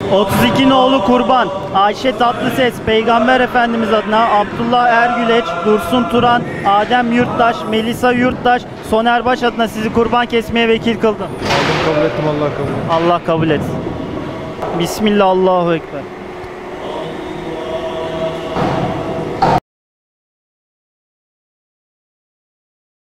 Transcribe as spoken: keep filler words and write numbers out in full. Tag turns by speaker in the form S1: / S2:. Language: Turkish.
S1: otuz iki nolu kurban. Ayşe Tatlıses, Peygamber Efendimiz adına Abdullah Ergüleç, Dursun Turan, Adem Yurttaş, Melisa Yurttaş, Soner Baş adına sizi kurban kesmeye vekil kıldım.
S2: Aldım, kabul ettim, Allah kabul etsin.
S1: Allah kabul etsin. Bismillah, Allahu Ekber.